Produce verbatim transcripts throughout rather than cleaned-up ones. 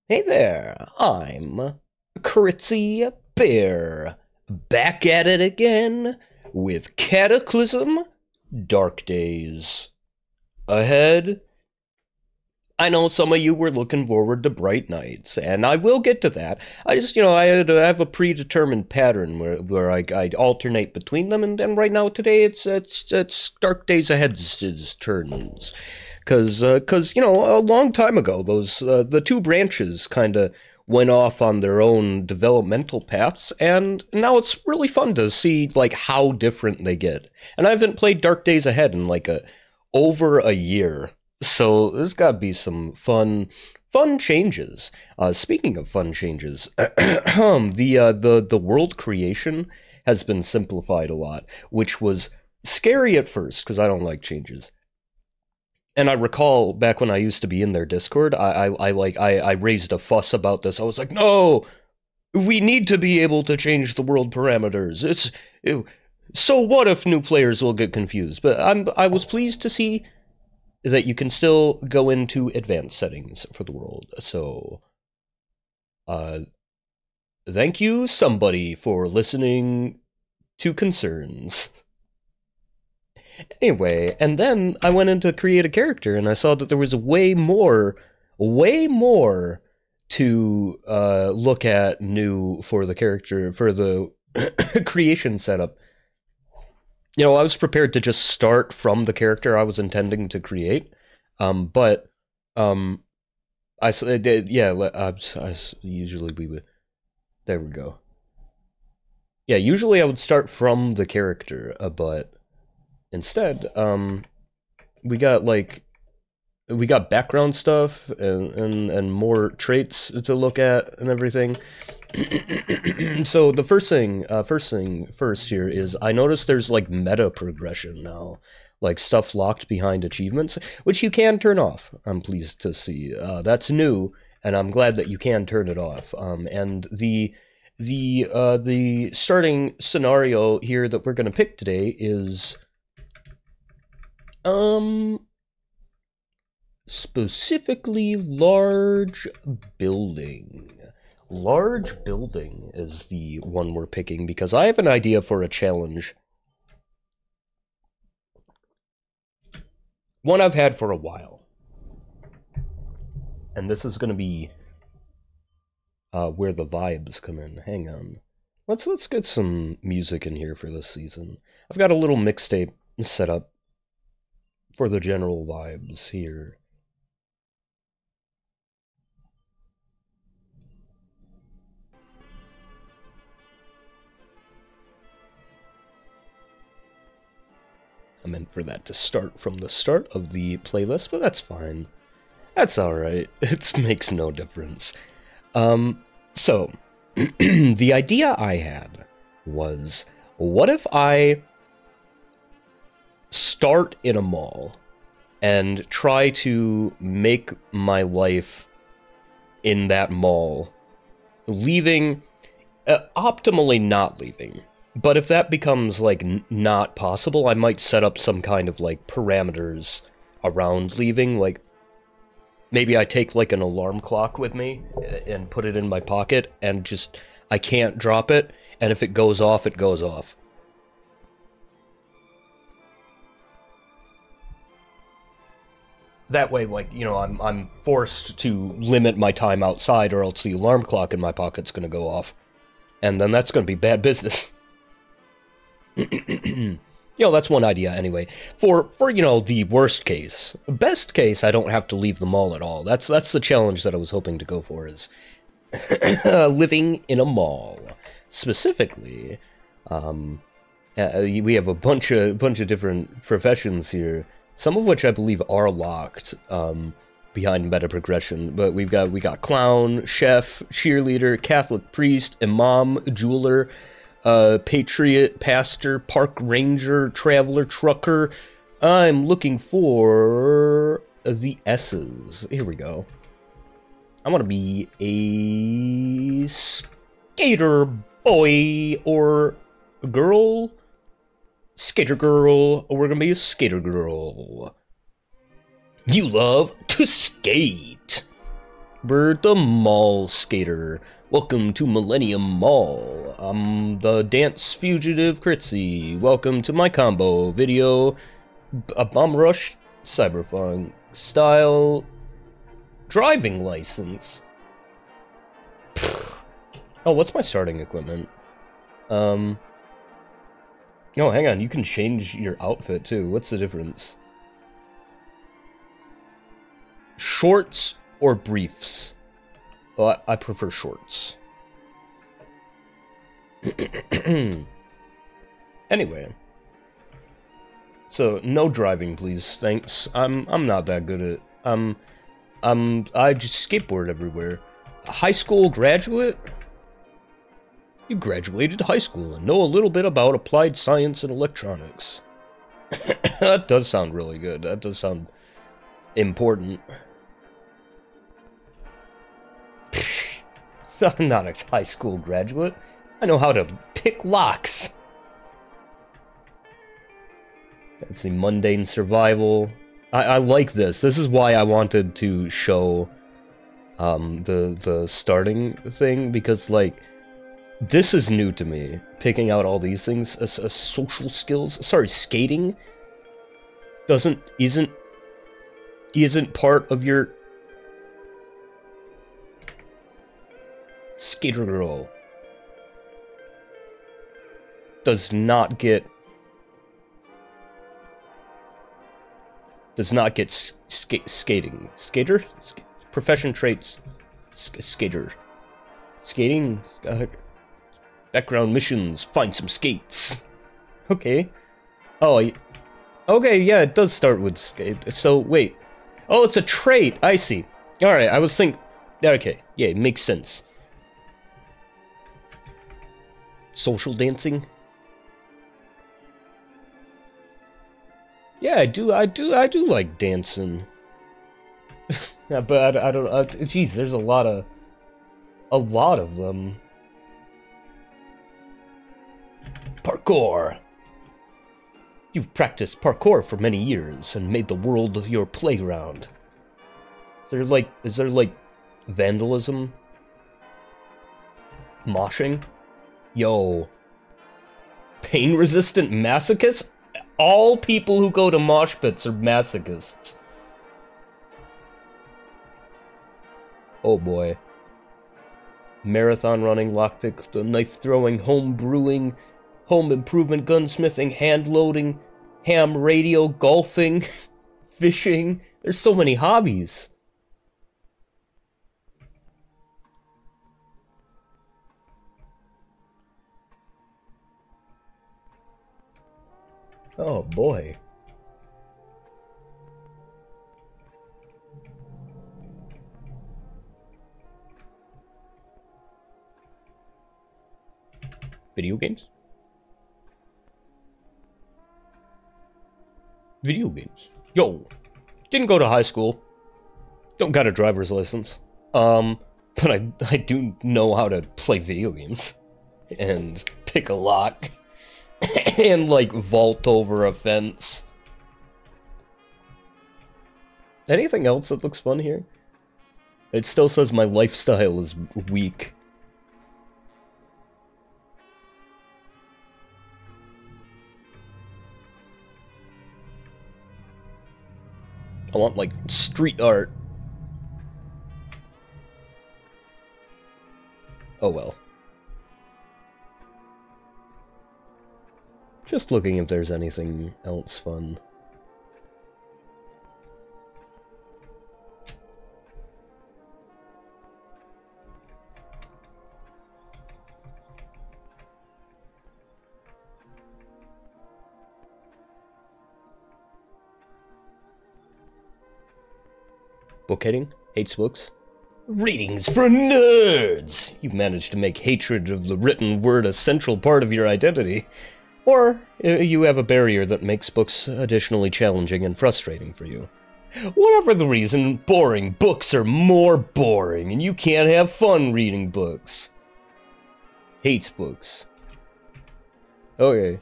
Hey there, I'm Critzy Bear, back at it again with Cataclysm Dark Days. Ahead, I know some of you were looking forward to Bright Nights, and I will get to that. I just, you know, I, had, I have a predetermined pattern where, where I, I alternate between them, and, and right now, today, it's, it's, it's Dark Days Ahead's turns. Because, uh, cause, you know, a long time ago, those uh, the two branches kind of went off on their own developmental paths, and now it's really fun to see like how different they get. And I haven't played Dark Days Ahead in like a over a year, so there's got to be some fun, fun changes. Uh, speaking of fun changes, the uh, the the world creation has been simplified a lot, which was scary at first because I don't like changes. And I recall back when I used to be in their Discord, I, I, I like I, I raised a fuss about this. I was like, no, we need to be able to change the world parameters. It's it, so what if new players will get confused? But I'm I was pleased to see that you can still go into advanced settings for the world. So, uh, thank you somebody for listening to concerns. Anyway, and then I went in to create a character, and I saw that there was way more, way more to uh, look at new for the character, for the creation setup. You know, I was prepared to just start from the character I was intending to create, um, but um, I did, yeah, I, I, usually we would, there we go. Yeah, usually I would start from the character, uh, but instead, um, we got like we got background stuff and and, and more traits to look at and everything. So the first thing, uh, first thing first here is I noticed there's like meta progression now, like stuff locked behind achievements, which you can turn off. I'm pleased to see uh, that's new, and I'm glad that you can turn it off. Um, and the the uh, the starting scenario here that we're gonna pick today is Um, specifically large building. Large building is the one we're picking because I have an idea for a challenge. One I've had for a while. And this is going to be uh, where the vibes come in. Hang on. Let's let's get some music in here for this season. I've got a little mixtape set up for the general vibes here. I meant for that to start from the start of the playlist, but that's fine. That's alright. It makes no difference. Um, so, the idea I had was, what if I start in a mall and try to make my life in that mall, leaving, uh, optimally not leaving. But if that becomes, like, n not possible, I might set up some kind of, like, parameters around leaving. Like, maybe I take, like, an alarm clock with me and put it in my pocket and just, I can't drop it, and if it goes off, it goes off. That way, like, you know, I'm, I'm forced to limit my time outside, or else the alarm clock in my pocket's gonna go off. And then that's gonna be bad business. You know, that's one idea anyway. For, for, you know, the worst case. Best case, I don't have to leave the mall at all. That's, that's the challenge that I was hoping to go for, is living in a mall. Specifically, um, uh, we have a bunch of, bunch of different professions here, some of which I believe are locked, um, behind meta progression, but we've got, we got clown, chef, cheerleader, Catholic priest, imam, jeweler, Uh, patriot, pastor, park ranger, traveler, trucker. I'm looking for the S's. Here we go. I want to be a skater boy or a girl. Skater girl. Or we're going to be a skater girl. You love to skate. Bert the Mall Skater. Welcome to Millennium Mall. I'm the Dance Fugitive Critzy. Welcome to my combo video. A Bomb Rush Cyberpunk style driving license. Oh, what's my starting equipment? Um. Oh, hang on. You can change your outfit too. What's the difference? Shorts or briefs? Oh, I, I prefer shorts. Anyway. So, no driving, please. Thanks. I'm I'm not that good at um um I just skateboard everywhere. A high school graduate? You graduated high school and know a little bit about applied science and electronics. That does sound really good. That does sound important. I'm not a high school graduate. I know how to pick locks. Let's see, mundane survival. I, I like this. This is why I wanted to show um, the the starting thing, because like this is new to me. Picking out all these things, as uh, uh, social skills. Sorry, skating doesn't isn't isn't part of your skater girl. Does not get does not get sk skating skater Sk profession traits Sk skater skating uh, background missions, find some skates. Okay. Oh, I, okay, yeah, it does start with skate. So wait, oh, it's a trait. I see. All right, I was thinking. Okay, yeah, it makes sense. Social dancing. Yeah, I do, I do, I do like dancing. Yeah, but I, I don't. Uh, geez, there's a lot of, a lot of them. Parkour. You've practiced parkour for many years and made the world your playground. Is there like, is there like, vandalism? Moshing? Yo. Pain-resistant masochists? All people who go to mosh pits are masochists. Oh boy. Marathon running, lockpick, knife throwing, home brewing, home improvement, gunsmithing, hand loading, ham radio, golfing, fishing. There's so many hobbies. Oh boy. Video games? Video games. Yo, didn't go to high school. Don't got a driver's license. Um, but I, I do know how to play video games. And pick a lock. And, like, vault over a fence. Anything else that looks fun here? It still says my lifestyle is weak. I want, like, street art. Oh well. Just looking if there's anything else fun. Book hating? Hates books? Readings for nerds! You've managed to make hatred of the written word a central part of your identity. Or you have a barrier that makes books additionally challenging and frustrating for you. Whatever the reason, boring books are more boring, and you can't have fun reading books. Hates books. Okay.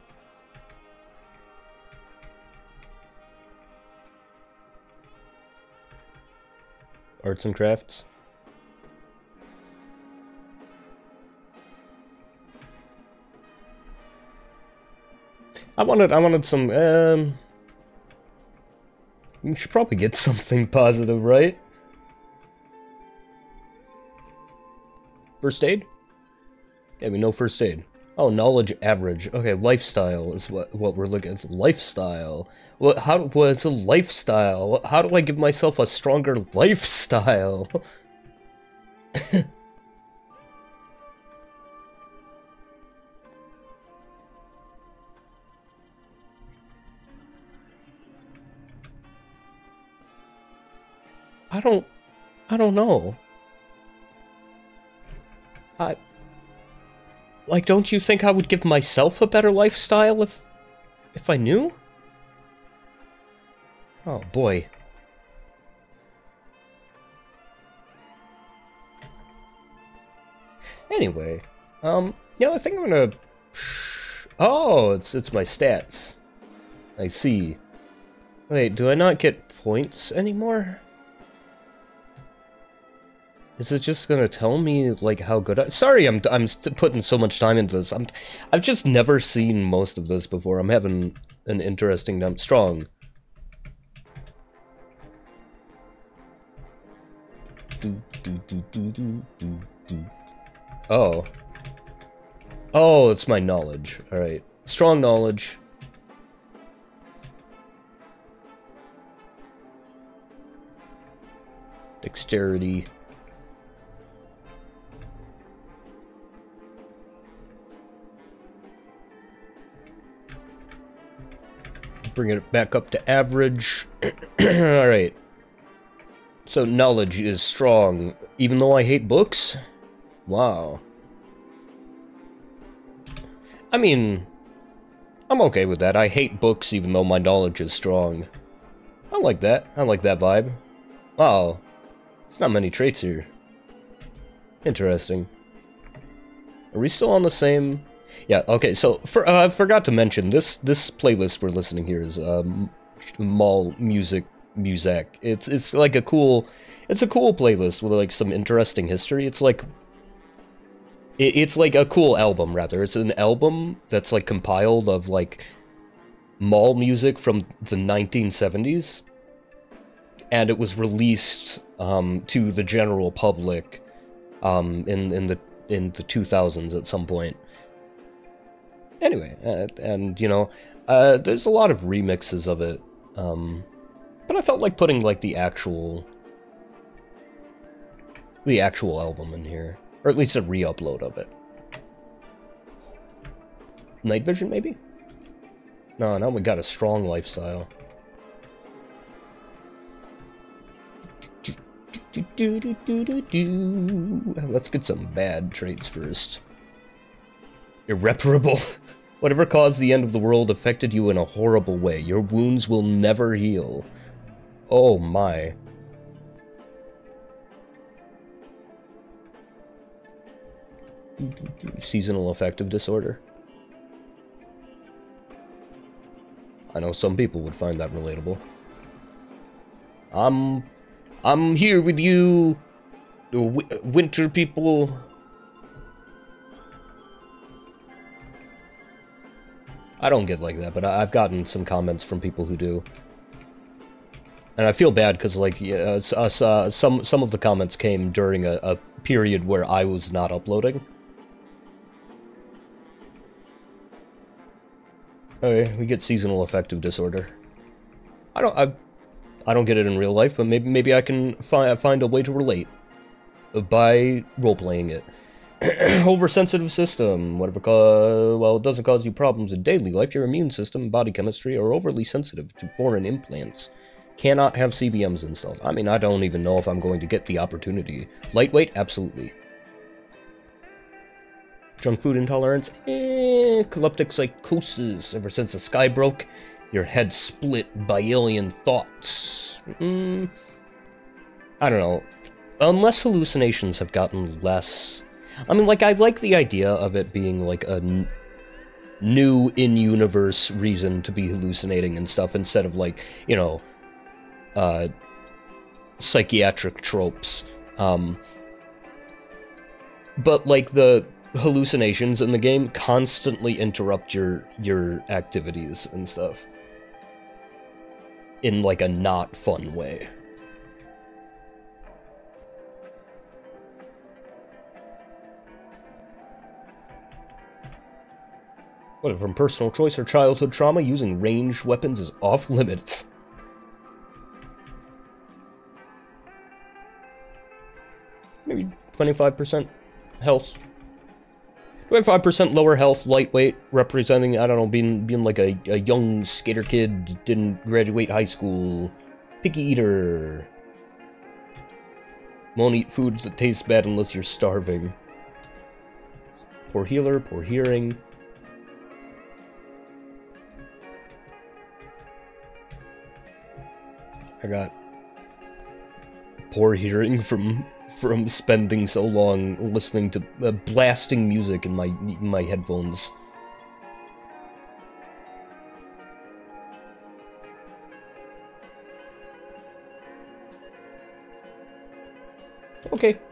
Arts and crafts. I wanted, I wanted some, um... You should probably get something positive, right? First aid? Yeah, we know first aid. Oh, knowledge average. Okay, lifestyle is what what we're looking at. It's lifestyle. What? How? What's a lifestyle? How do I give myself a stronger lifestyle? I don't. I don't know. I. Like, don't you think I would give myself a better lifestyle if... if I knew? Oh, boy. Anyway, um, you know, I think I'm gonna... Oh, it's, it's my stats. I see. Wait, do I not get points anymore? Is it just gonna tell me, like, how good I... Sorry, I'm, I'm putting so much time into this. I'm, I've just never seen most of this before. I'm having an interesting time. Strong. Do, do, do, do, do, do, do. Oh. Oh, it's my knowledge. Alright. Strong knowledge. Dexterity. Bring it back up to average. Alright. So knowledge is strong, even though I hate books? Wow. I mean, I'm okay with that. I hate books even though my knowledge is strong. I like that. I like that vibe. Wow. There's not many traits here. Interesting. Are we still on the same... Yeah, okay, so for, uh, I forgot to mention, this this playlist we're listening here is um, Mall Music Music. It's it's like a cool, it's a cool playlist with like some interesting history. It's like, it, it's like a cool album rather. It's an album that's like compiled of like mall music from the nineteen seventies, and it was released um, to the general public um, in in the in the two thousands at some point. Anyway, uh, and, you know, uh, there's a lot of remixes of it, um, but I felt like putting, like, the actual, the actual album in here, or at least a re-upload of it. Night vision, maybe? No, now we got a strong lifestyle. Let's get some bad traits first. Irreparable. Whatever caused the end of the world affected you in a horrible way. Your wounds will never heal. Oh my. Seasonal affective disorder. I know some people would find that relatable. I'm... I'm here with you, w winter people. I don't get like that, but I've gotten some comments from people who do. And I feel bad because, like, uh, uh, some some of the comments came during a, a period where I was not uploading. Okay, we get seasonal affective disorder. I don't I, I don't get it in real life, but maybe maybe I can find find a way to relate by role playing it. Oversensitive system. Whatever. Ca well, it doesn't cause you problems in daily life. Your immune system and body chemistry are overly sensitive to foreign implants. Cannot have C B Ms installed. I mean, I don't even know if I'm going to get the opportunity. Lightweight, absolutely. Junk food intolerance, eh. Epileptic psychosis. Ever since the sky broke, your head split by alien thoughts. Mm, I don't know. Unless hallucinations have gotten less... I mean, like, I like the idea of it being, like, a n new in-universe reason to be hallucinating and stuff, instead of, like, you know, uh, psychiatric tropes. Um, but, like, the hallucinations in the game constantly interrupt your your activities and stuff in like a not fun way. Whether from personal choice or childhood trauma, using ranged weapons is off limits. Maybe twenty-five percent health. twenty-five percent lower health, lightweight, representing, I don't know, being being like a, a young skater kid, didn't graduate high school, picky eater. Won't eat food that tastes bad unless you're starving. Poor healer, poor hearing. I got poor hearing from from spending so long listening to uh, blasting music in my in my headphones. Okay.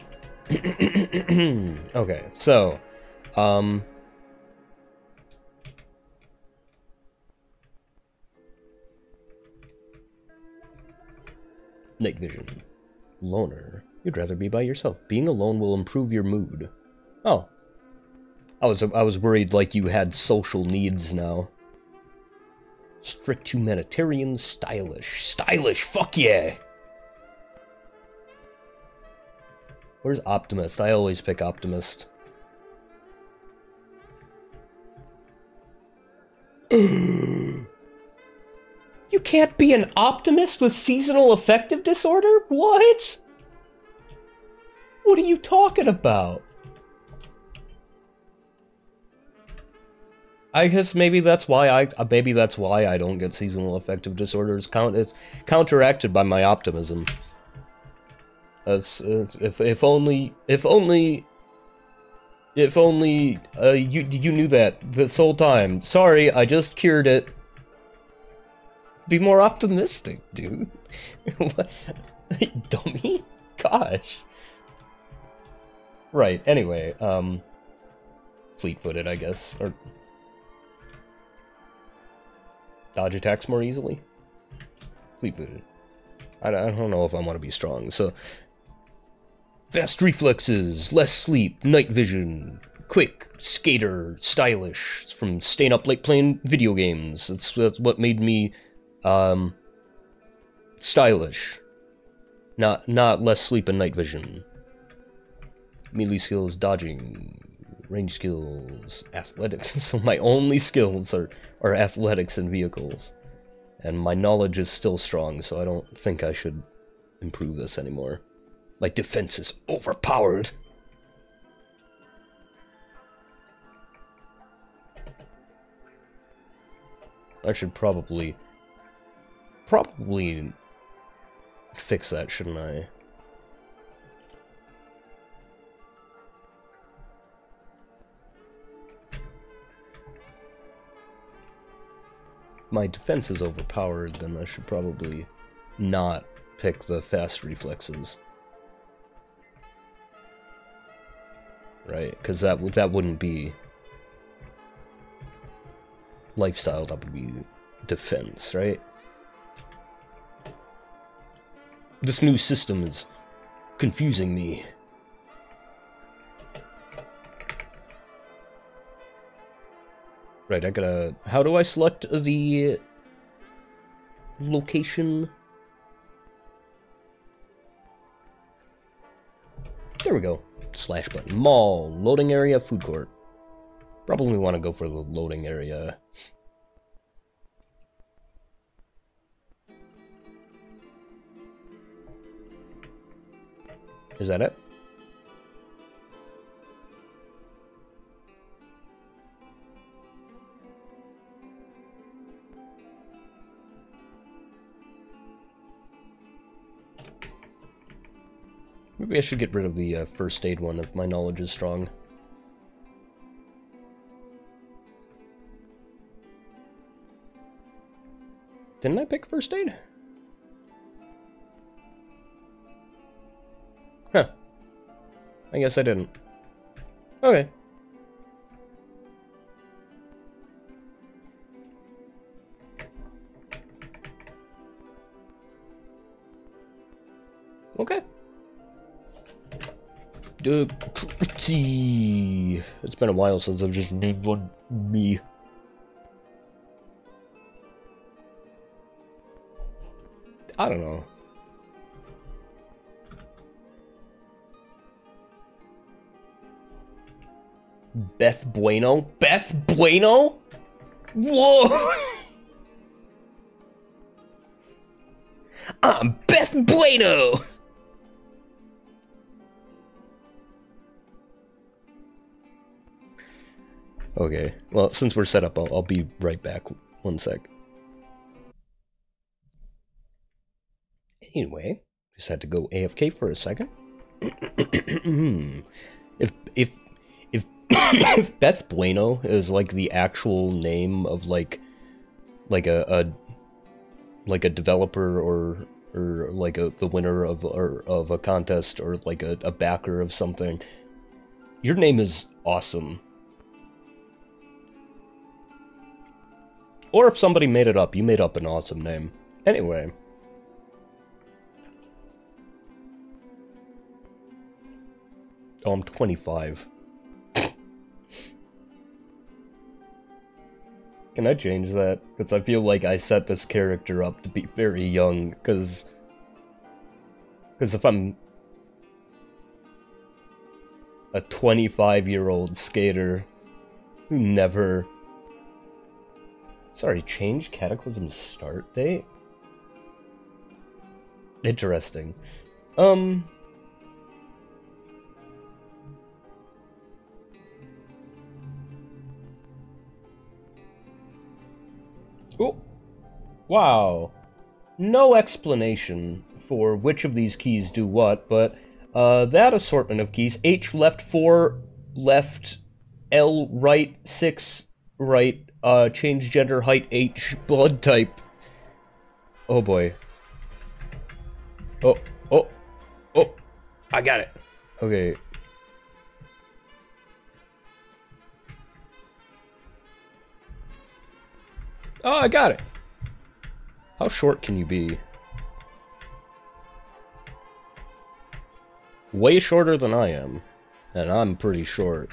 Okay, so, um... night vision. Loner. You'd rather be by yourself. Being alone will improve your mood. Oh. I was, I was worried like you had social needs now. Strict humanitarian, stylish. Stylish, fuck yeah! Where's Optimist? I always pick Optimist. You can't be an optimist with seasonal affective disorder? What? What are you talking about? I guess maybe that's why I maybe that's why I don't get seasonal affective disorders. Count it's counteracted by my optimism. That's uh, if if only if only if only uh, you you knew that this whole time. Sorry, I just cured it. Be more optimistic, dude. What? Dummy? Gosh. Right. Anyway, um, fleet-footed, I guess, or dodge attacks more easily. Fleet-footed. I, I don't know if I want to be strong. So, fast reflexes, less sleep, night vision, quick, skater, stylish. It's from staying up late playing video games. That's that's what made me. Um, stylish. Not not less sleep and night vision. Melee skills, dodging, range skills, athletics. So my only skills are, are athletics and vehicles. And my knowledge is still strong, so I don't think I should improve this anymore. My defense is overpowered. I should probably... Probably fix that, shouldn't I? My defense is overpowered, then I should probably not pick the fast reflexes. Right? Because that, that wouldn't be lifestyle, that would be defense, right? This new system is confusing me. Right, I gotta... How do I select the location? There we go. Slash button. Mall. Loading area. Food court. Probably want to go for the loading area. Is that it? Maybe I should get rid of the uh, first aid one if my knowledge is strong. Didn't I pick first aid? Huh. I guess I didn't. Okay. Uh, Critzy. It's been a while since I've just named one me. I don't know. Beth Bueno? Beth Bueno? Whoa! I'm Beth Bueno! Okay, well, since we're set up, I'll, I'll be right back. One sec. Anyway, just had to go A F K for a second. if if if if Beth Bueno is like the actual name of like like a, a like a developer or or like a the winner of or of a contest or like a, a backer of something, your name is awesome. Or if somebody made it up, you made up an awesome name. Anyway. Oh, I'm twenty-five. Can I change that? Because I feel like I set this character up to be very young, because... Because if I'm... a twenty-five-year-old skater who never... Sorry, change Cataclysm's start date? Interesting. Um... Oh! Wow. No explanation for which of these keys do what, but uh, that assortment of keys, H left four, left, L right, six right, uh, change gender, height, H, blood type. Oh boy. Oh, oh, oh, I got it. Okay. Oh, I got it. How short can you be? Way shorter than I am. And I'm pretty short.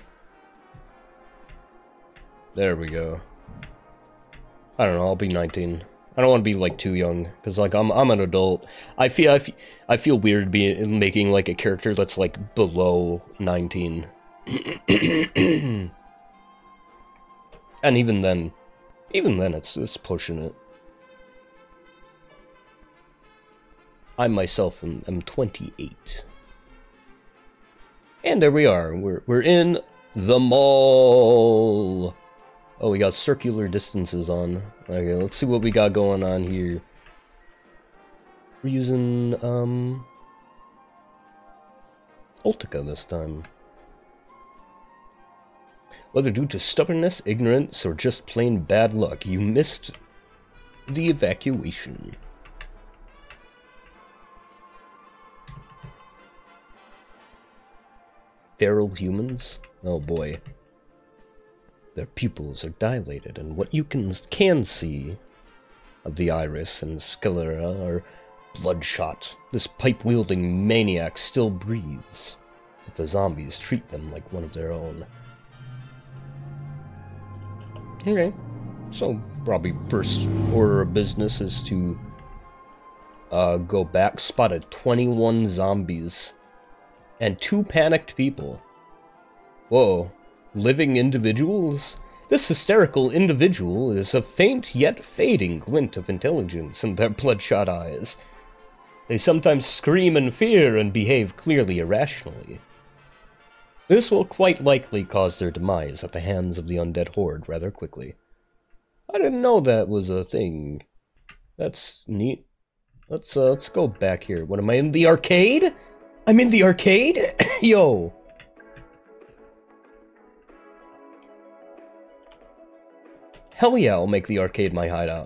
There we go. I don't know, I'll be nineteen. I don't want to be like too young, because like I'm I'm an adult. I feel I feel, I feel weird being making like a character that's like below nineteen. And even then, even then it's it's pushing it. I myself am, am twenty-eight. And there we are. We're we're in the mall. Oh, we got circular distances on. Okay, let's see what we got going on here. We're using um Ultica this time. Whether due to stubbornness, ignorance, or just plain bad luck, you missed the evacuation. Feral humans? Oh boy. Their pupils are dilated, and what you can can see of the iris and sclera are bloodshot. This pipe-wielding maniac still breathes, but the zombies treat them like one of their own. Okay, so probably first order of business is to uh, go back. Spotted twenty-one zombies and two panicked people. Whoa, living individuals? This hysterical individual is a faint yet fading glint of intelligence in their bloodshot eyes. They sometimes scream in fear and behave clearly irrationally. This will quite likely cause their demise at the hands of the undead horde rather quickly. I didn't know that was a thing. That's neat. Let's uh, let's go back here. What am I in the arcade? I'm in the arcade? Yo. Hell yeah, I'll make the arcade my hideout.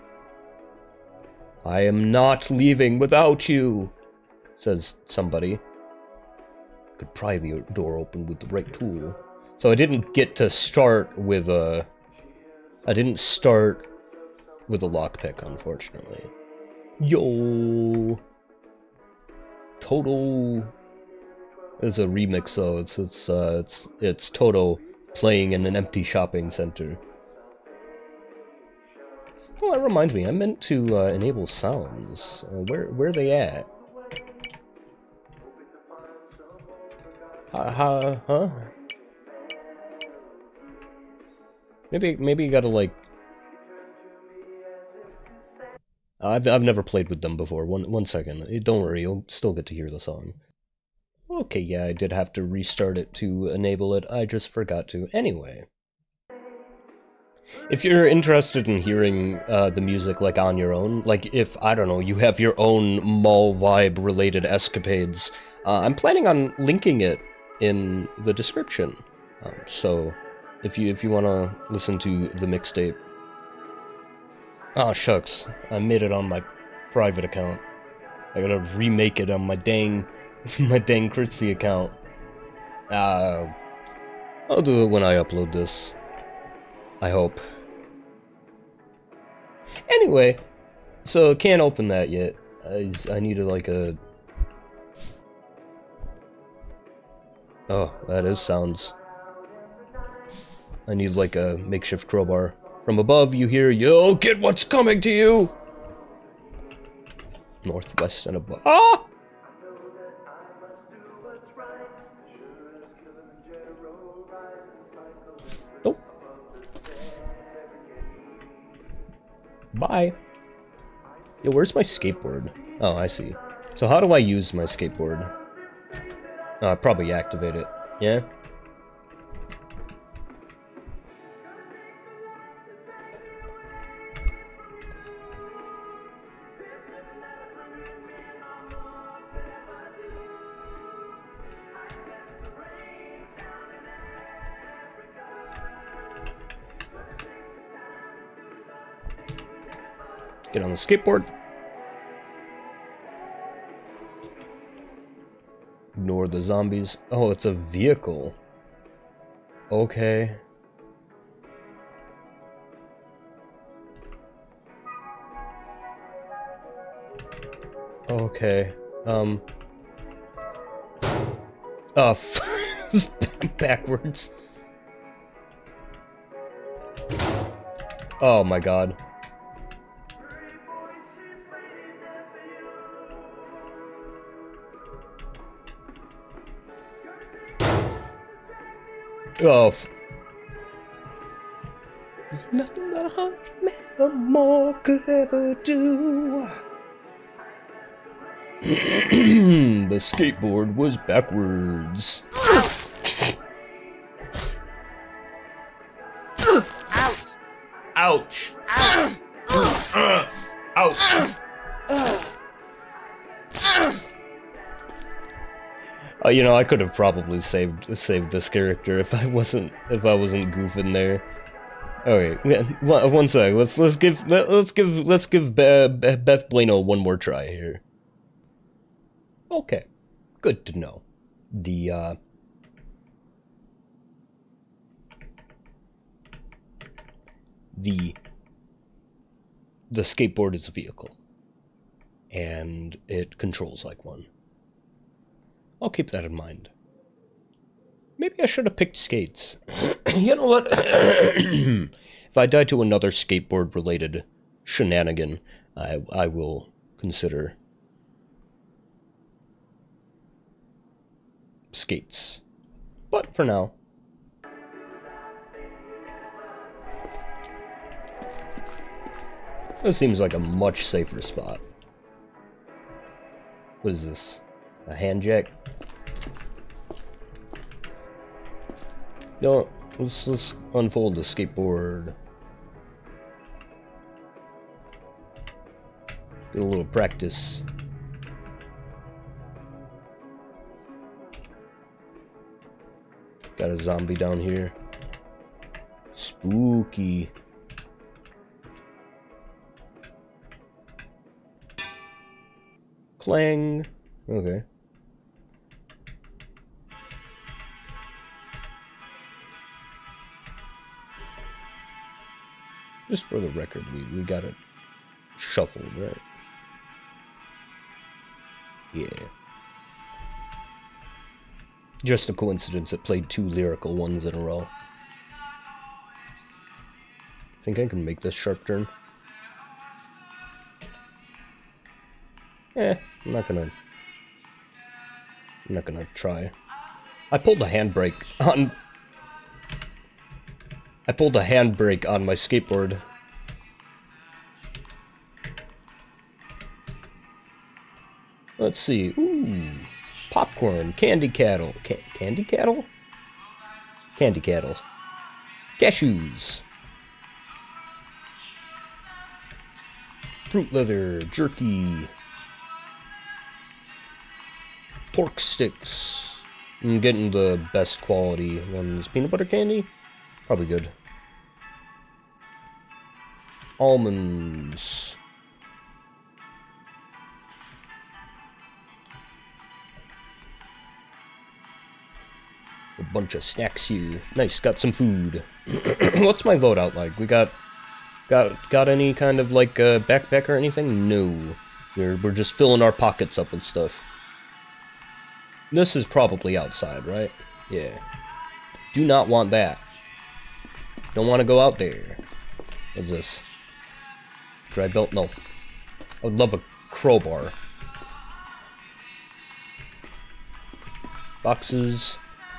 I am not leaving without you, says somebody. Could pry the door open with the right tool. So I didn't get to start with a... I didn't start with a lockpick, unfortunately. Yo! Total... It's a remix though. It's it's uh, it's it's Toto playing in an empty shopping center. Oh, that reminds me. I meant to uh, enable sounds. Uh, where where are they at? Uh, huh? Huh? Maybe maybe you gotta like. I've I've never played with them before. One one second. Don't worry. You'll still get to hear the song. Okay, yeah, I did have to restart it to enable it. I just forgot to. Anyway. If you're interested in hearing uh, the music, like, on your own, like, if, I don't know, you have your own mall vibe-related escapades, uh, I'm planning on linking it in the description. Um, so, if you if you want to listen to the mixtape... Oh, shucks. I made it on my private account. I gotta remake it on my dang... my dang Critzy account. Uh, I'll do it when I upload this. I hope. Anyway, so can't open that yet. I, I needed like a... Oh, that is sounds. I need like a makeshift crowbar. From above you hear, yo, get what's coming to you! Northwest and above. Ah! Nope. Bye. Yo, where's my skateboard? Oh, I see. So how do I use my skateboard? Oh, I probably activate it. Yeah? Get on the skateboard. Ignore the zombies. Oh, it's a vehicle. Okay. Okay. Um. Oh, f it's backwards. Oh my god. Oh, f There's nothing that a hundred men or more could ever do. The skateboard was backwards. Ouch! Ouch! uh, ouch! Uh, you know, I could have probably saved saved this character if I wasn't if I wasn't goofing there. Okay, one, one sec. Let's let's give let, let's give let's give Be Be Beth Bueno one more try here. Okay, good to know. The uh, the the skateboard is a vehicle, and it controls like one. I'll keep that in mind. Maybe I should have picked skates. You know what? If I die to another skateboard-related shenanigan, I I will consider skates. But for now, this seems like a much safer spot. What is this? A hand jack? No, let's, let's unfold the skateboard. Get a little practice. Got a zombie down here. Spooky. Clang. Okay. Just for the record, we, we got it shuffled, right? Yeah. Just a coincidence it played two lyrical ones in a row. Think I can make this sharp turn? Eh, I'm not gonna... I'm not gonna try. I pulled a handbrake on... I pulled a handbrake on my skateboard. Let's see. Ooh. Popcorn. Candy cattle. Ca candy cattle? Candy cattle. Cashews. Fruit leather. Jerky. Pork sticks. I'm getting the best quality ones. Peanut butter candy? Probably good. Almonds. A bunch of snacks here. Nice, got some food. What's my loadout like? We got... Got got any kind of, like, uh, backpack or anything? No. We're, we're just filling our pockets up with stuff. This is probably outside, right? Yeah. Do not want that. Don't want to go out there. What's this? Dry belt? No. I would love a crowbar. Boxes.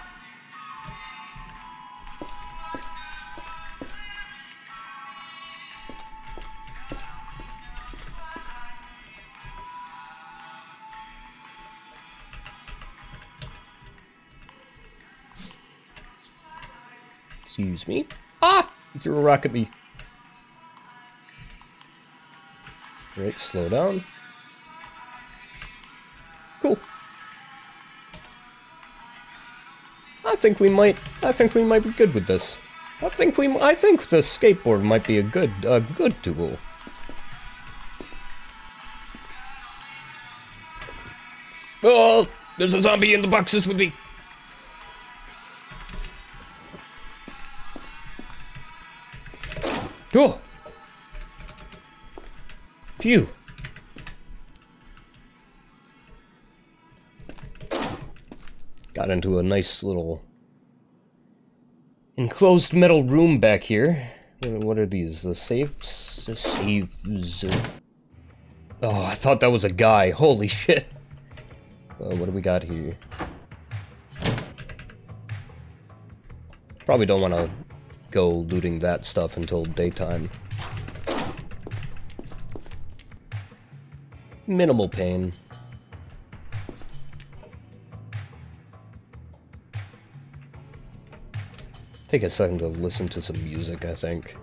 Excuse me. Ah! He threw a rock at me. Right, slow down. Cool. I think we might. I think we might be good with this. I think we. I think the skateboard might be a good, a good tool. Oh, there's a zombie in the boxes with me. Oh! Phew. Got into a nice little enclosed metal room back here. What are these? The safes? The saves. Oh, I thought that was a guy. Holy shit. Uh, what do we got here? Probably don't want to go looting that stuff until daytime. Minimal pain. Take a second to listen to some music, I think.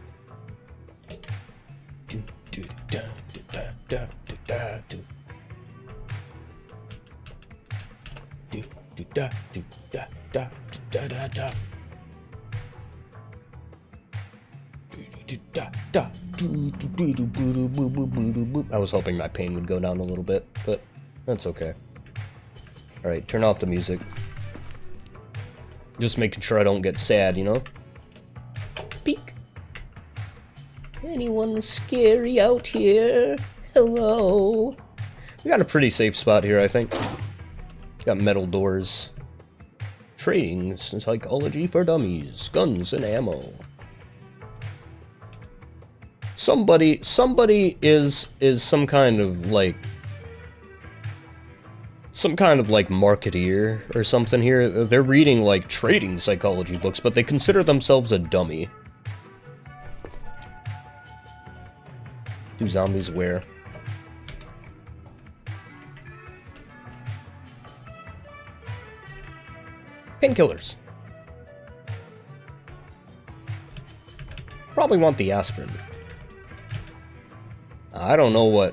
I was hoping my pain would go down a little bit, but that's okay. Alright, turn off the music. Just making sure I don't get sad, you know? Peek! Anyone scary out here? Hello? We got a pretty safe spot here, I think. Got metal doors. Trading psychology for dummies. Guns and ammo. Somebody, somebody is, is some kind of, like, some kind of, like, marketeer or something here. They're reading, like, trading psychology books, but they consider themselves a dummy. Do zombies wear? Painkillers. Probably want the aspirin. I don't know what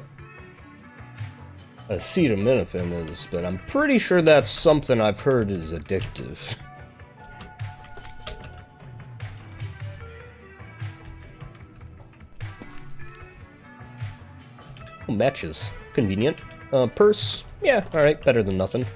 acetaminophen is, but I'm pretty sure that's something I've heard is addictive. Oh, matches. Convenient. Uh, purse. Yeah, alright, better than nothing.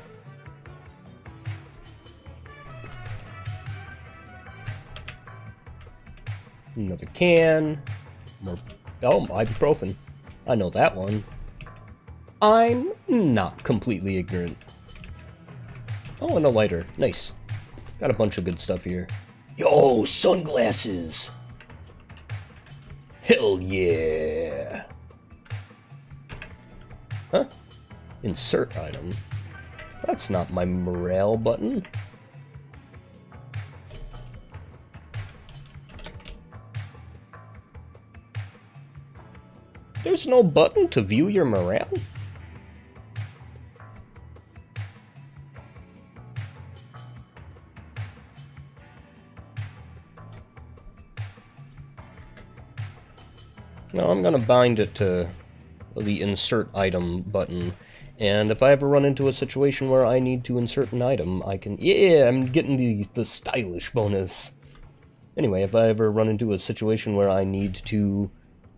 Another can. More. Oh, ibuprofen. I know that one. I'm not completely ignorant. Oh, and a lighter. Nice. Got a bunch of good stuff here. Yo, sunglasses! Hell yeah! Huh? Insert item. That's not my morale button. There's no button to view your morale? No, I'm gonna bind it to the insert item button, and if I ever run into a situation where I need to insert an item, I can... Yeah, I'm getting the, the stylish bonus. Anyway, if I ever run into a situation where I need to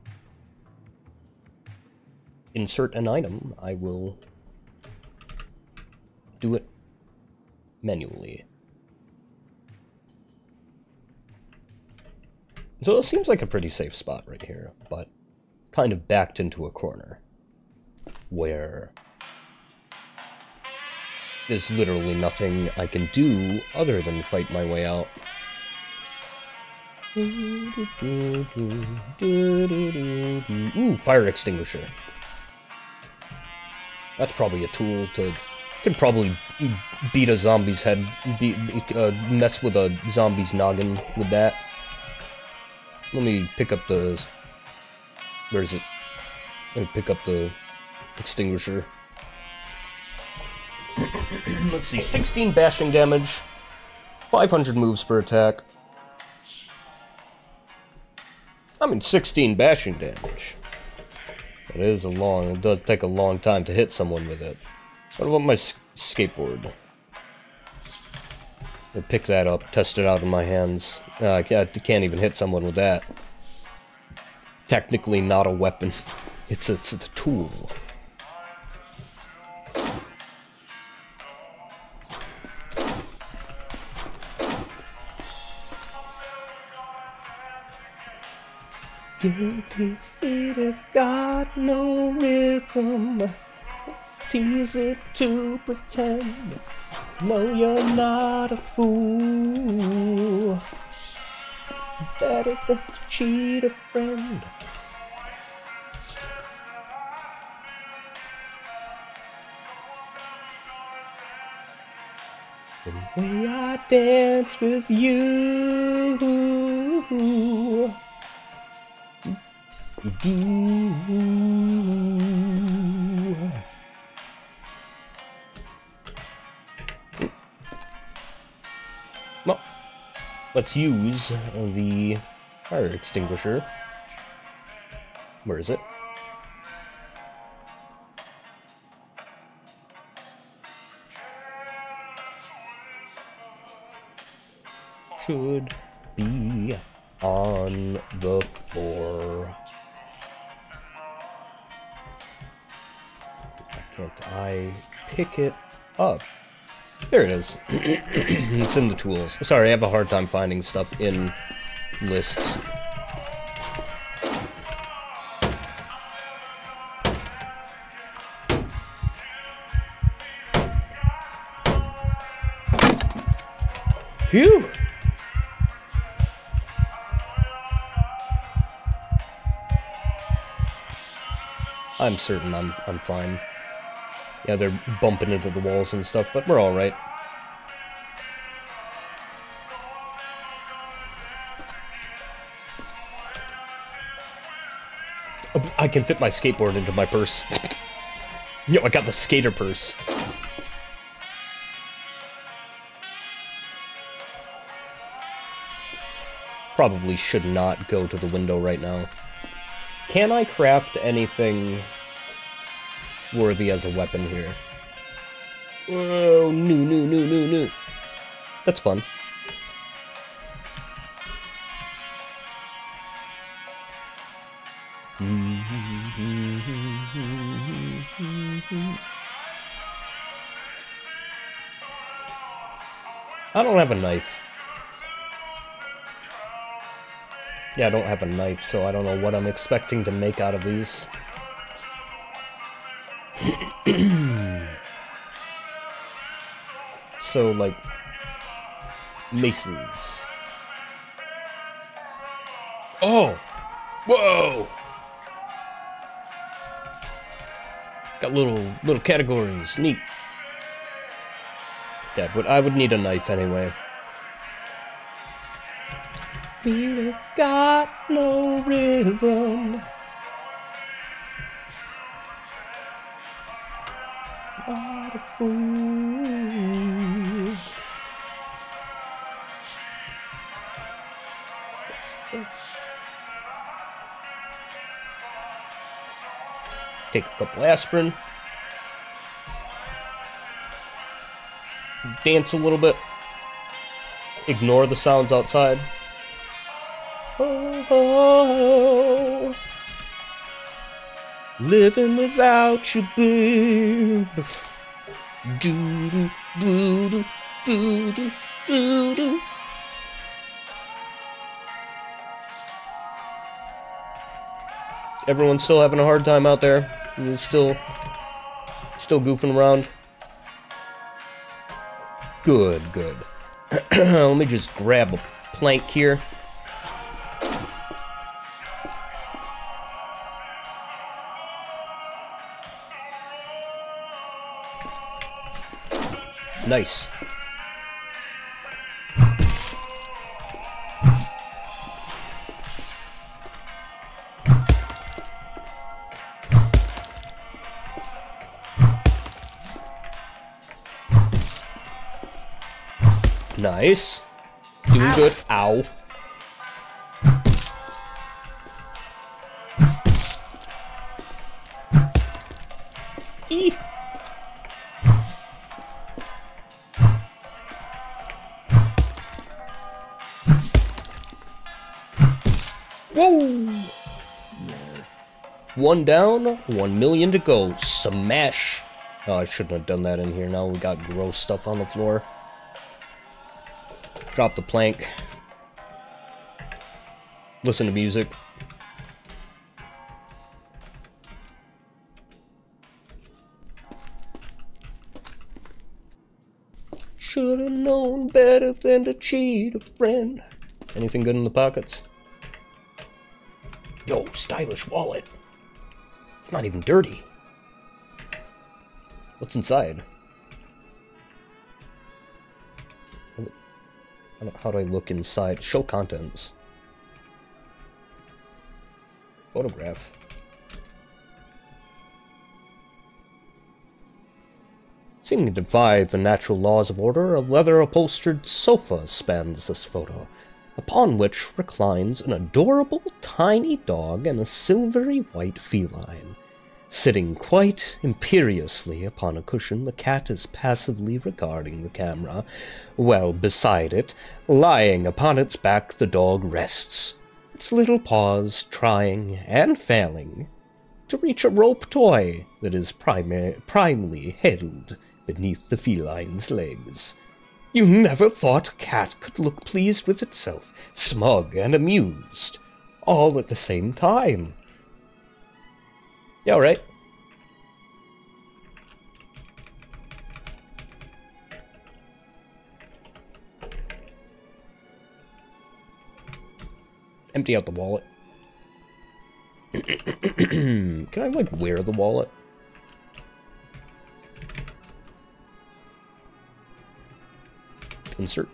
insert an item, I will do it manually. So it seems like a pretty safe spot right here, but kind of backed into a corner where there's literally nothing I can do other than fight my way out. Ooh, fire extinguisher. That's probably a tool to... Can probably beat a zombie's head, beat, uh, mess with a zombie's noggin with that. Let me pick up the... Where is it? Let me pick up the extinguisher. Let's see, sixteen bashing damage, five hundred moves per attack. I mean, sixteen bashing damage. It is a long, it does take a long time to hit someone with it. What about my skateboard? I'll pick that up, test it out in my hands. Uh, I can't, can't even hit someone with that. Technically not a weapon. It's a, it's a tool. Guilty feet have got no rhythm. It's easy to pretend. No, you're not a fool. Better than to cheat a friend. The way I dance with you. Do. Well, let's use the fire extinguisher. Where is it? Should be on the floor. Why can't I pick it up? There it is. It's in the tools. Sorry, I have a hard time finding stuff in lists. Phew! I'm certain I'm I'm fine. Yeah, they're bumping into the walls and stuff, but we're all right. Oh, I can fit my skateboard into my purse. Yo, I got the skater purse. Probably should not go to the window right now. Can I craft anything worthy as a weapon here? Whoa, no, no, no, no, no. That's fun. I don't have a knife. Yeah, I don't have a knife, so I don't know what I'm expecting to make out of these. So, like, maces. Oh! Whoa! Got little, little categories. Neat. Yeah, but I would need a knife anyway. We got no rhythm. What a fool. Take a couple aspirin. Dance a little bit. Ignore the sounds outside. Oh, oh, oh. Living without you, babe. Do do do do do do do do. Everyone's still having a hard time out there. You're still, still goofing around. Good, good. Let me just grab a plank here. Nice. Nice. Doing Ow. Good. Ow. Eee. Whoa! One down, one million to go. Smash! Oh, I shouldn't have done that in here. Now we got gross stuff on the floor. Drop the plank. Listen to music. Should've known better than to cheat a friend. Anything good in the pockets? Yo, stylish wallet. It's not even dirty. What's inside? How do I look inside? Show contents. Photograph. Seeming to defy the natural laws of order, a leather-upholstered sofa spans this photo, upon which reclines an adorable tiny dog and a silvery white feline. Sitting quite imperiously upon a cushion, the cat is passively regarding the camera, while beside it, lying upon its back, the dog rests, its little paws trying and failing to reach a rope toy that is primi- primely held beneath the feline's legs. You never thought a cat could look pleased with itself, smug and amused, all at the same time. Yeah, alright. Empty out the wallet. Can I, like, wear the wallet? Insert.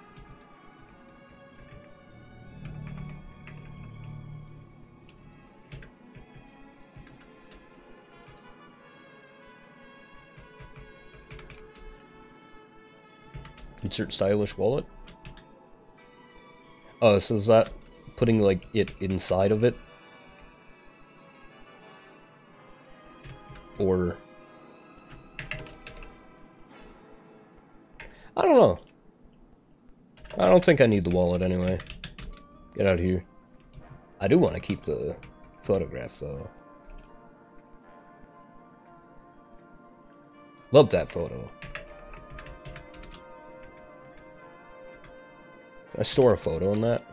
Insert stylish wallet. Oh, so is that putting, like, it inside of it? Or... I don't know. I don't think I need the wallet anyway. Get out of here. I do want to keep the photograph, though. Love that photo. Can I store a photo in that?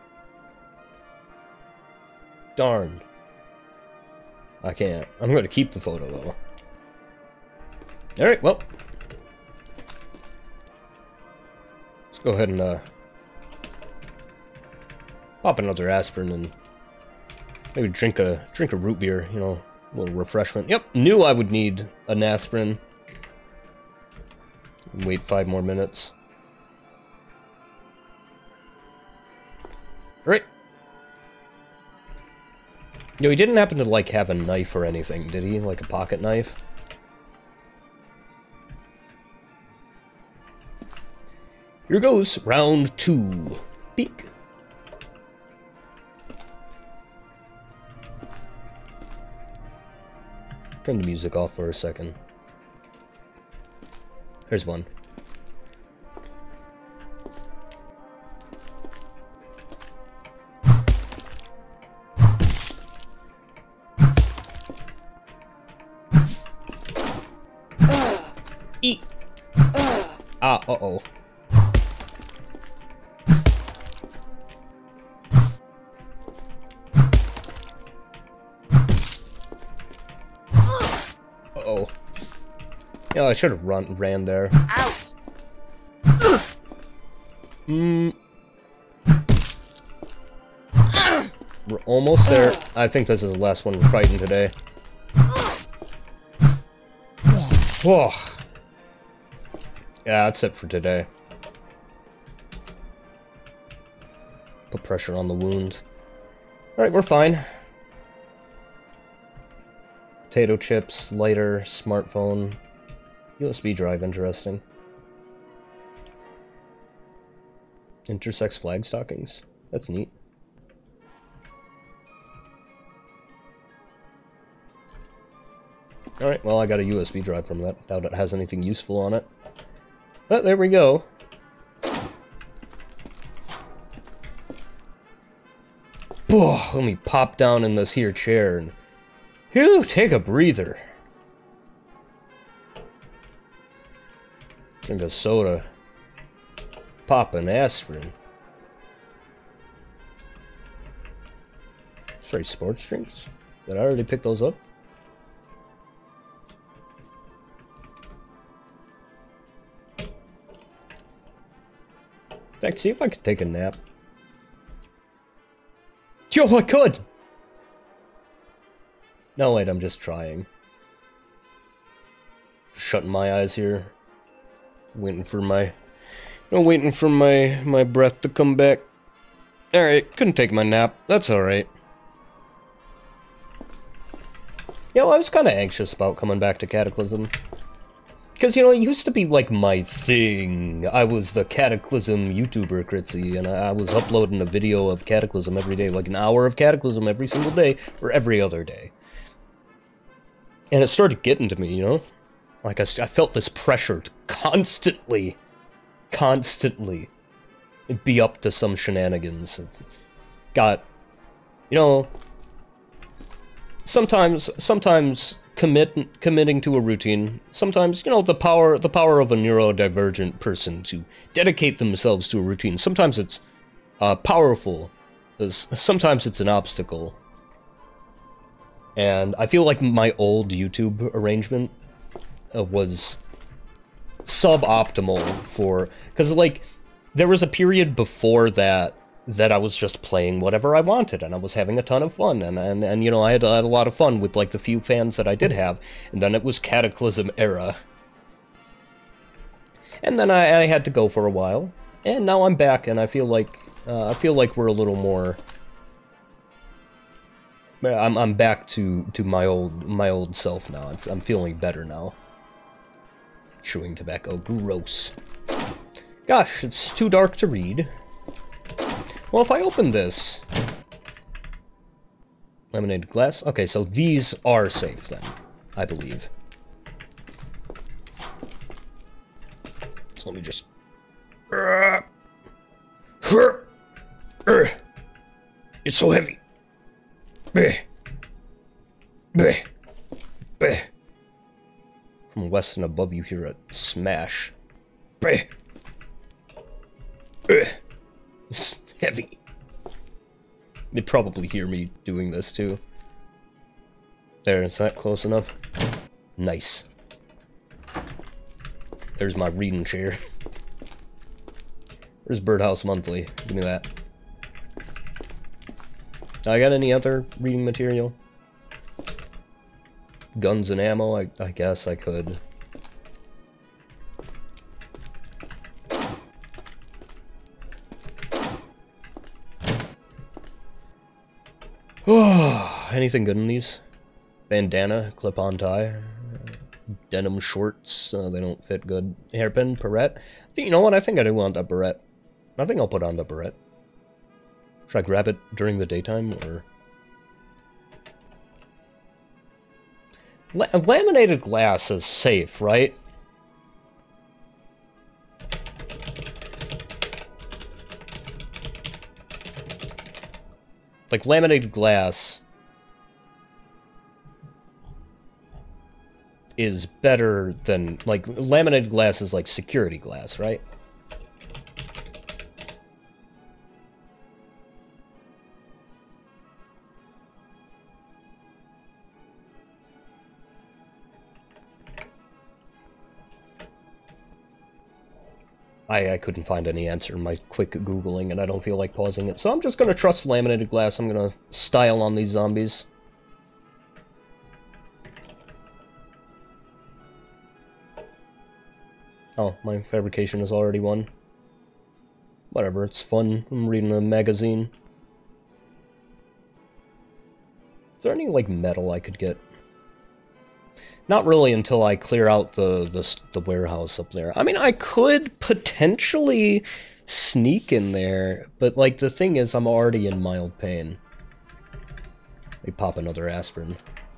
Darn. I can't. I'm going to keep the photo, though. Alright, well. go ahead and uh, pop another aspirin and maybe drink a drink a root beer. You know, a little refreshment. Yep, knew I would need an aspirin. Wait five more minutes. Right. Yo, he didn't happen to, like, have a knife or anything, did he? Like a pocket knife? Here goes round two. Peek. Turn the music off for a second. Here's one. Eat. Ah, uh-oh. Uh-oh. Yeah, I should have run ran there. Out. Hmm. We're almost there. I think this is the last one we're fighting today. Whoa. Yeah, that's it for today. Put pressure on the wound. Alright, we're fine. Potato chips, lighter, smartphone, U S B drive, interesting. Intersex flag stockings. That's neat. Alright, well, I got a U S B drive from that. Doubt it has anything useful on it. But there we go. Oh, let me pop down in this here chair and phew, take a breather. Drink a soda. Pop an aspirin. Sorry, sports drinks? Did I already pick those up? In fact, see if I could take a nap. Yo, I could! No, wait, I'm just trying. Shutting my eyes here. Waiting for my... No, waiting for my, my breath to come back. Alright, couldn't take my nap. That's alright. You know, I was kind of anxious about coming back to Cataclysm. Because, you know, it used to be, like, my thing. I was the Cataclysm YouTuber, Critzy, and I, I was uploading a video of Cataclysm every day, like an hour of Cataclysm every single day, or every other day. And it started getting to me, you know? Like, I, I felt this pressure to constantly, constantly be up to some shenanigans. It got, you know, sometimes, sometimes... Commit committing to a routine. Sometimes, you know, the power the power of a neurodivergent person to dedicate themselves to a routine. Sometimes it's uh, powerful. Sometimes it's an obstacle. And I feel like my old YouTube arrangement uh, was suboptimal for, because like there was a period before that that I was just playing whatever I wanted, and I was having a ton of fun, and, and, and you know, I had, I had a lot of fun with, like, the few fans that I did have, and then it was Cataclysm era. And then I, I had to go for a while, and now I'm back, and I feel like, uh, I feel like we're a little more... I'm, I'm back to, to my old, my old self now. I'm, I'm feeling better now. Chewing tobacco, gross. Gosh, it's too dark to read. Well, if I open this... Laminated glass? Okay, so these are safe, then. I believe. So let me just... It's so heavy. From west and above you hear a smash. It's heavy. They'd probably hear me doing this too. There, is that close enough? Nice. There's my reading chair. Where's Birdhouse Monthly? Give me that. I got any other reading material? Guns and ammo? I, I guess I could. Anything good in these? Bandana, clip-on tie, denim shorts. Uh, they don't fit good. Hairpin, barrette. I think, you know what? I think I do want that barrette. I think I'll put on the barrette. Should I grab it during the daytime, or... La laminated glass is safe, right? Like, laminated glass is better than... Like, laminated glass is like security glass, right? I, I couldn't find any answer in my quick Googling, and I don't feel like pausing it. So I'm just going to trust laminated glass. I'm going to style on these zombies. Oh, my fabrication is already won. Whatever, it's fun. I'm reading a magazine. Is there any, like, metal I could get? Not really until I clear out the, the the warehouse up there. I mean, I could potentially sneak in there, but, like, the thing is, I'm already in mild pain. Let me pop another aspirin.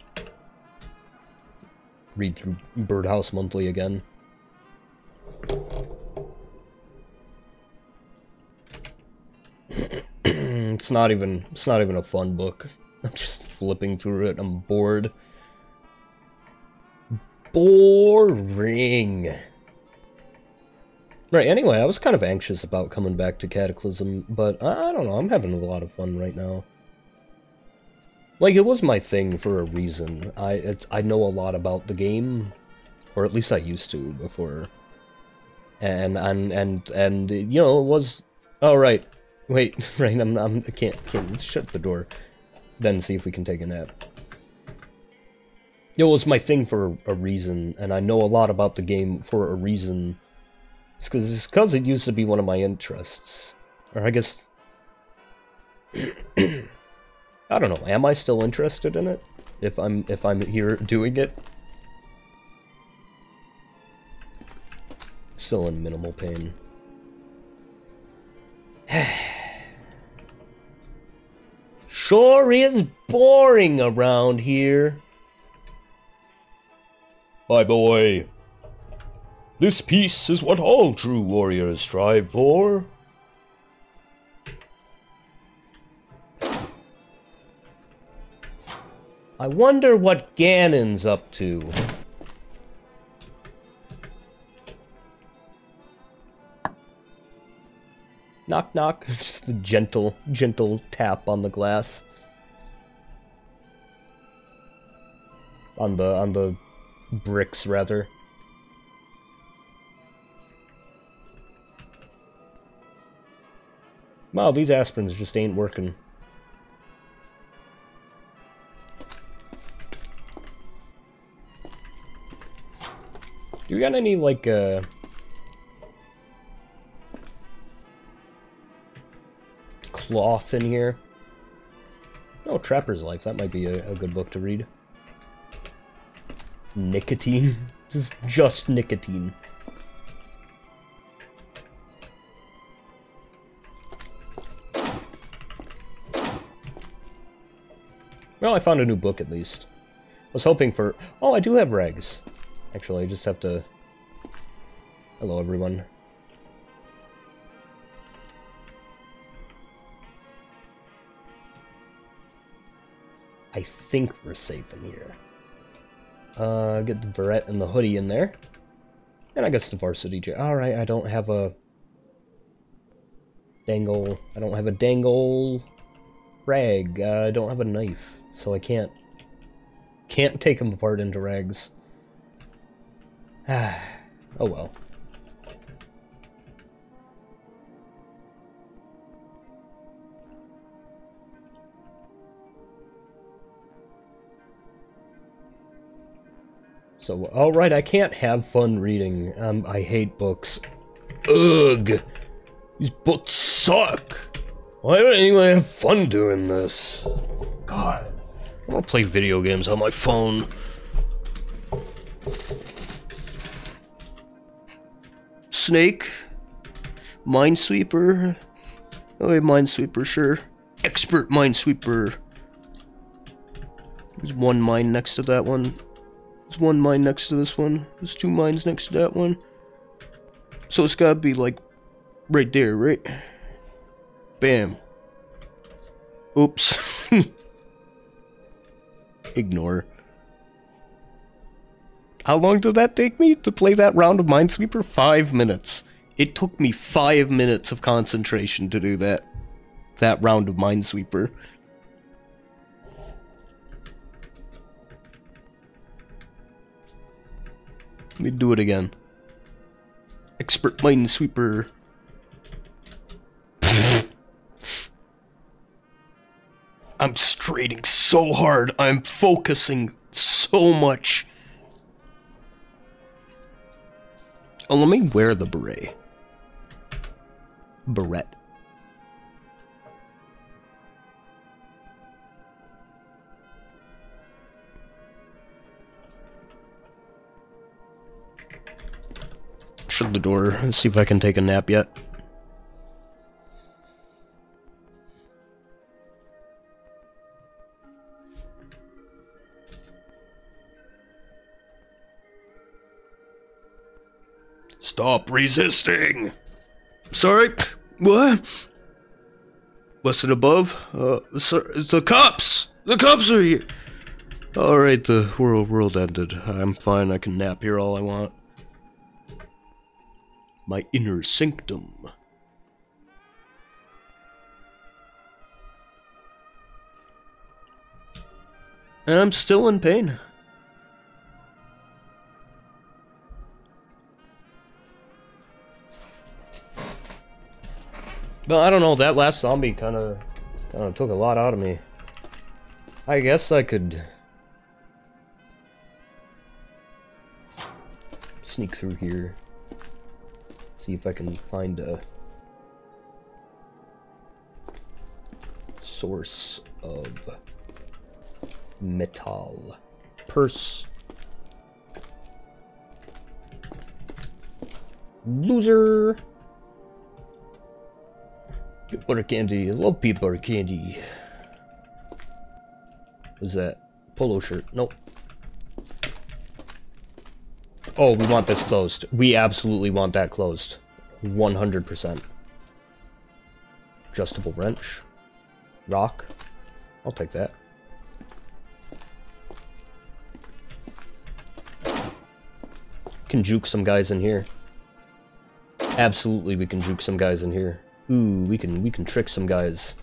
Read through Birdhouse Monthly again. It's not even, it's not even a fun book. I'm just flipping through it. I'm bored. Boring. Right, anyway, I was kind of anxious about coming back to Cataclysm, but I, I don't know, I'm having a lot of fun right now. Like, it was my thing for a reason. I it's I know a lot about the game, or at least I used to before. And and and and you know, it was... Oh, right. Wait, right, I'm, I'm I can't can't shut the door. Then see if we can take a nap. It was my thing for a reason, and I know a lot about the game for a reason. It's because it's because it used to be one of my interests. Or I guess... I don't know, am I still interested in it? If I'm, if I'm here doing it? Still in minimal pain. Sure is boring around here. My boy, this peace is what all true warriors strive for. I wonder what Ganon's up to. Knock knock, just a gentle, gentle tap on the glass. On the, on the... bricks, rather. Wow, these aspirins just ain't working. Do you got any, like, uh... cloth in here? Oh, Trapper's Life. That might be a, a good book to read. Nicotine. This is just nicotine. Well, I found a new book at least. I was hoping for... Oh, I do have rags. Actually, I just have to... Hello, everyone. I think we're safe in here. Uh, get the barrette and the hoodie in there. And I guess the varsity jacket. Alright, I don't have a... Dangle... I don't have a dangle... rag. Uh, I don't have a knife, so I can't... Can't take them apart into rags. Oh well. So, alright, I can't have fun reading. Um, I hate books. Ugh! These books suck! Why would anyone have fun doing this? God. I want to play video games on my phone. Snake. Minesweeper. Oh, wait, Minesweeper, sure. Expert Minesweeper. There's one mine next to that one. There's one mine next to this one. There's two mines next to that one. So it's gotta be like right there, right? Bam. Oops. Ignore. How long did that take me to play that round of Minesweeper? Five minutes. It took me five minutes of concentration to do that. That round of Minesweeper. Let me do it again. Expert Minesweeper. I'm straining so hard. I'm focusing so much. Oh, let me wear the beret. Beret. Shut the door and see if I can take a nap yet. Stop resisting! Sorry, what? Listen above? Uh, sir, it's the cops! The cops are here! Alright, the world, world ended. I'm fine, I can nap here all I want. My inner sanctum. And I'm still in pain. But I don't know, that last zombie kinda, kinda took a lot out of me. I guess I could sneak through here. See if I can find a source of metal. Purse. Loser. Get butter candy. I love peanut butter candy. What's that? Polo shirt. Nope. Oh, we want this closed. We absolutely want that closed. one hundred percent. Adjustable wrench. Rock. I'll take that. Can juke some guys in here. Absolutely, we can juke some guys in here. Ooh, we can we can trick some guys.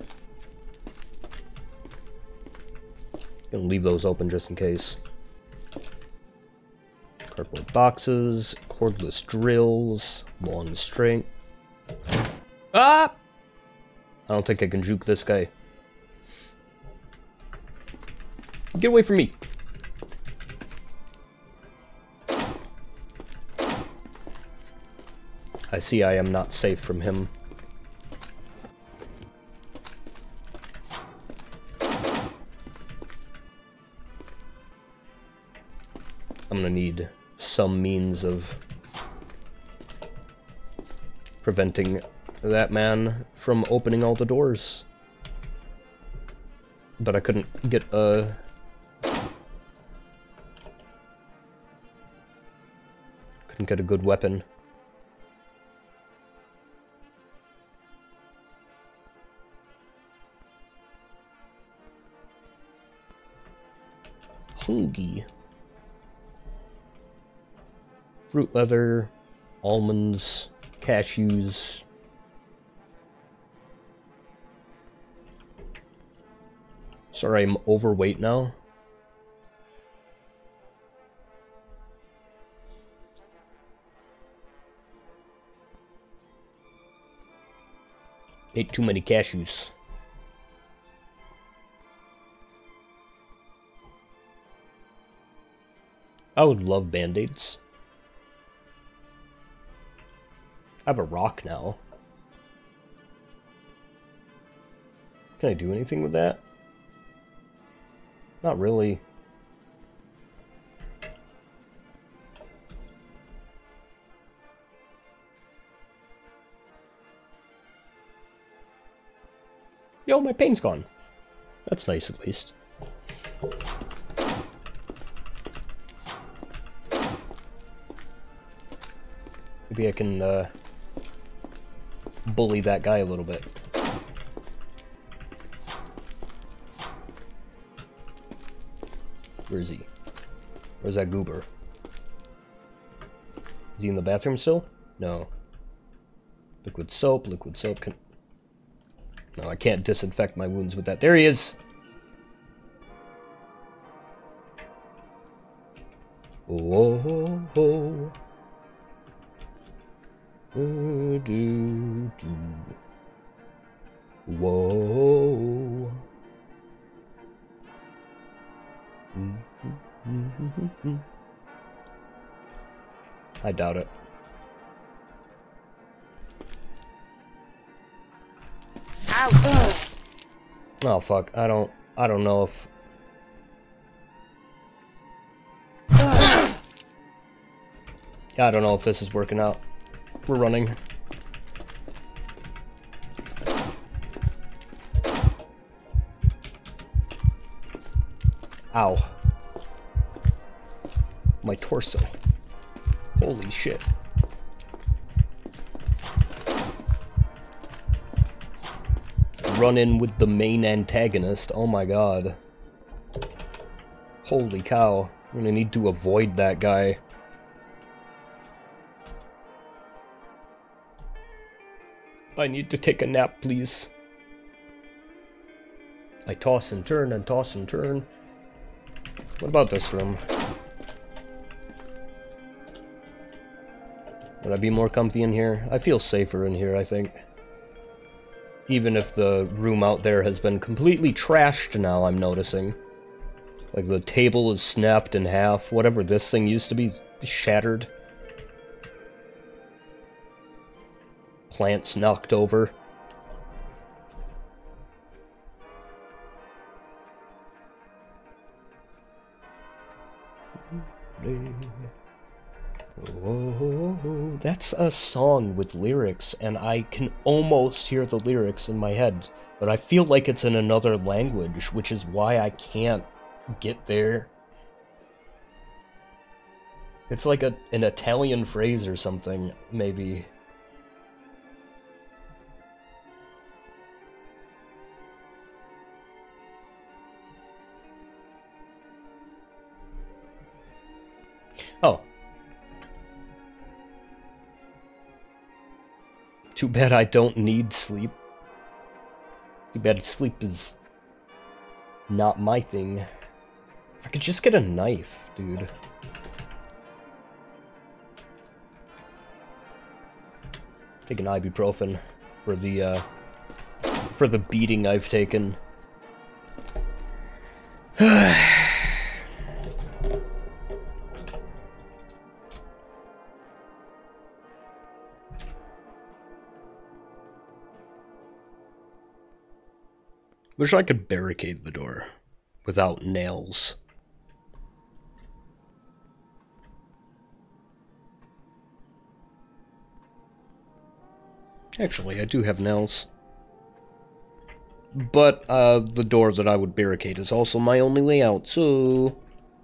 Gonna leave those open just in case. Cardboard boxes, cordless drills, long string. Ah! I don't think I can juke this guy. Get away from me! I see I am not safe from him. I'm gonna need some means of preventing that man from opening all the doors. But I couldn't get a... couldn't get a good weapon. Hungry. Fruit leather, almonds, cashews. Sorry, I'm overweight now. Ate too many cashews. I would love band-aids. I have a rock now. Can I do anything with that? Not really. Yo, my pain's gone. That's nice, at least. Maybe I can, uh, bully that guy a little bit. Where is he? Where's that goober? Is he in the bathroom still? No. Liquid soap, liquid soap can... No, I can't disinfect my wounds with that. There he is! Whoa, ho, ho. Do, do, do. Whoa. I doubt it. Ow. Oh fuck, I don't I don't know if I don't know if this is working out. We're running. Ow. My torso. Holy shit. Run in with the main antagonist. Oh my god. Holy cow. I'm gonna need to avoid that guy. I need to take a nap, please. I toss and turn and toss and turn. What about this room? Would I be more comfy in here? I feel safer in here, I think. Even if the room out there has been completely trashed now, I'm noticing. Like, the table is snapped in half. Whatever this thing used to be is shattered. Plants knocked over. Whoa, that's a song with lyrics, and I can almost hear the lyrics in my head, but I feel like it's in another language, which is why I can't get there. It's like a an Italian phrase or something, maybe. Oh. Too bad I don't need sleep. Too bad sleep is not my thing. If I could just get a knife, dude. Take an ibuprofen for the, uh, for the beating I've taken. Wish I could barricade the door without nails. Actually, I do have nails. But, uh, the door that I would barricade is also my only way out, so...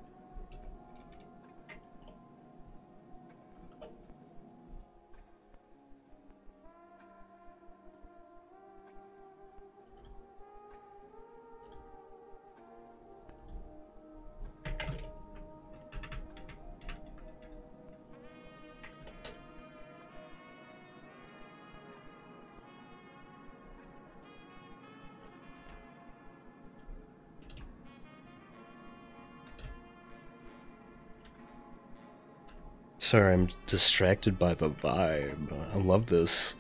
Sorry, I'm distracted by the vibe. I love this.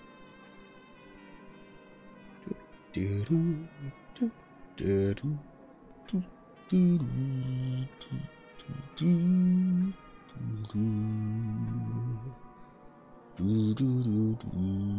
do, do, do.